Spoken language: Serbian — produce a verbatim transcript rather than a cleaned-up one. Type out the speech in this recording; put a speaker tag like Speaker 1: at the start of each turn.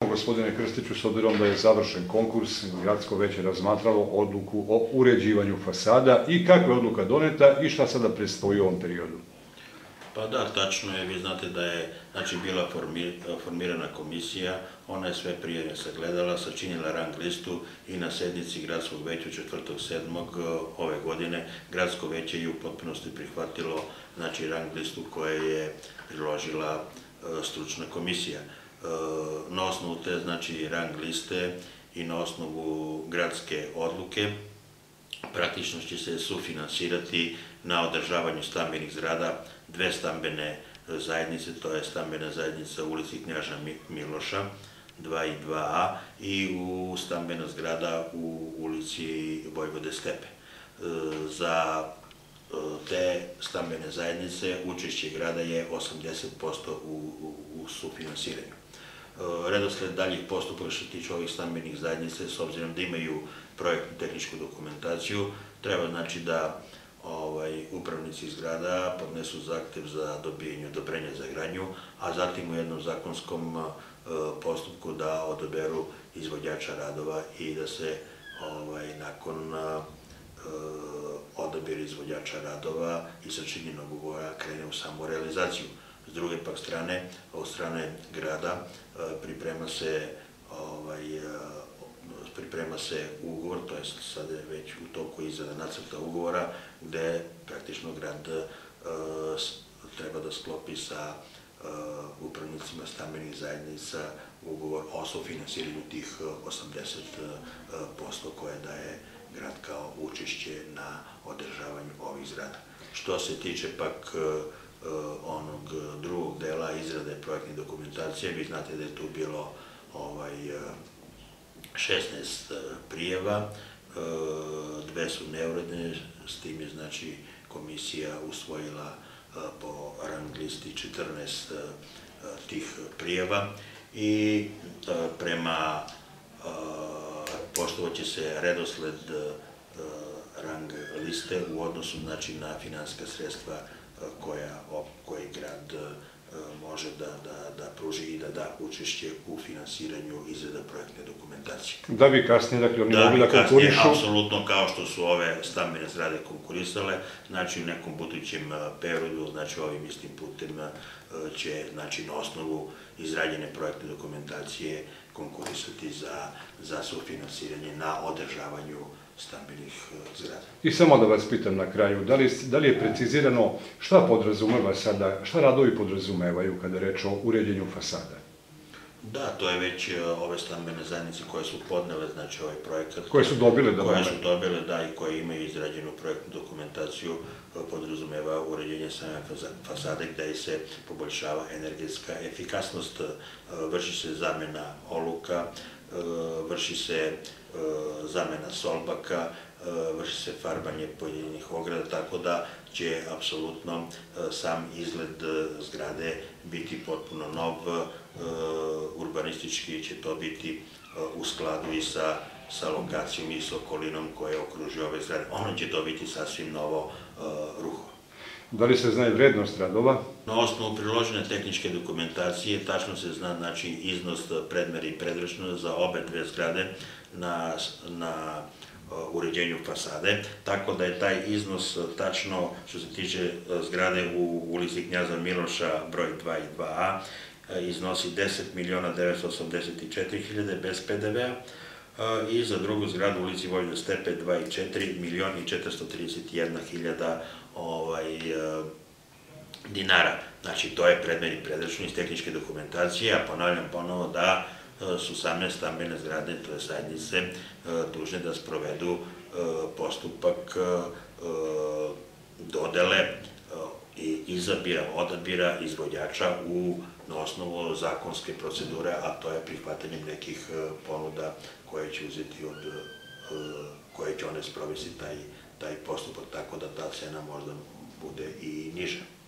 Speaker 1: Gospodine Krstiću, s obzirom da je završen konkurs, gradsko veće razmatralo odluku o uređivanju fasada i kakva je odluka doneta i šta sada predstoji u ovom periodu?
Speaker 2: Pa da, tačno je, vi znate da je znači, bila formirana komisija, ona je sve prijave sagledala, sačinila rang listu i na sednici gradskog veća četvrtog sedmog ove godine gradsko veće je u potpunosti prihvatilo znači, rang listu koje je priložila stručna komisija. Na osnovu te znači, rang liste i na osnovu gradske odluke praktično će se sufinansirati na održavanju stambenih zgrada dve stambene zajednice, to je stambena zajednica u ulici Knjaža Miloša dva i dva a i u stambena zgrada u ulici Vojvode Stepe. Za te stambene zajednice učešće grada je osamdeset posto u sufinansiranju. Redosled daljih postupaka što tiče ovih stambenih zajednice, s obzirom da imaju projektnu tehničku dokumentaciju, treba znači da upravnici zgrada podnesu zahtev za dobijanje odobrenja za gradnju, a zatim u jednom zakonskom postupku da odaberu izvođača radova i da se nakon odabira izvođača radova i sačinjenog ugovora krene u samu realizaciju. S druge pak strane, od strane grada priprema se priprema se ugovor, to je sada već u toku izrada nacrta ugovora, gde praktično grad treba da sklopi sa upravnicima stambenih zajednica ugovor o sufinansiranju tih osamdeset posto koje daje grad kao učešće na održavanju ovih zgrada. Što se tiče pak onog drugog dela izrade projektne dokumentacije, vi znate da je tu bilo šesnaest prijava, dve su neuredne, s tim je znači komisija usvojila po rang listi četrnaest tih prijava i prema poštovaće se redosled rang liste u odnosu znači na finansijska sredstva koje grad može da pruži i da da učešće u finansiranju izrada projektne dokumentacije.
Speaker 1: Da bi kasnije, dakle, oni mogli da konkurišu?
Speaker 2: Da bi kasnije, apsolutno, kao što su ove stambene zgrade konkurisale, znači u nekom budućem periodu, znači ovim istim putem će, znači na osnovu izrađene projektne dokumentacije konkurisati za sufinansiranje na održavanju stambenih zgrada.
Speaker 1: I samo da vas pitam na kraju, da li je precizirano šta podrazumeva sada, šta radovi podrazumevaju kada je reč o uređenju fasada?
Speaker 2: Da, to je već ove stambene zajednice koje su podnele, znači ovaj projekat.
Speaker 1: Koje su dobile da
Speaker 2: Koje su dobile, da, i koje imaju izrađenu projektnu dokumentaciju, podrazumeva uređenje same fasade gde se poboljšava energetska efikasnost, vrši se zamena oluka, vrši se zamena solbaka, vrši se farbanje pojedinih ograda, tako da će apsolutno sam izgled zgrade biti potpuno nov, urbanistički će to biti u skladu i sa lokacijom i sa okolinom koja okružuje ove zgrade. Ono će dobiti sasvim novo ruho.
Speaker 1: Da li se zna i vrednost radova?
Speaker 2: Na osnovu priložene tehničke dokumentacije tačno se zna znači iznos predmera i predrešno za obe dve zgrade na uređenju fasade, tako da je taj iznos tačno što se tiče zgrade u ulici Knjaza Miloša broj dva i dva a iznosi deset miliona devetsto osamdeset četiri hiljade bez pe de ve a i za drugu zgradu u ulici Vojvode Stepe dva i četiri miliona i četiristo trideset jedna hiljada dinara. Znači, to je predmet i predrešno iz tehničke dokumentacije, a ponavljam ponovo da su same stambene zgrade, to je zajednice, dužne da sprovedu postupak dodele i izabira, odabira izvođača na osnovu zakonske procedure, a to je prihvatanjem nekih ponuda koje će uzeti od, koje će one sprovesti taj postupak, tako da ta cena možda bude i niža.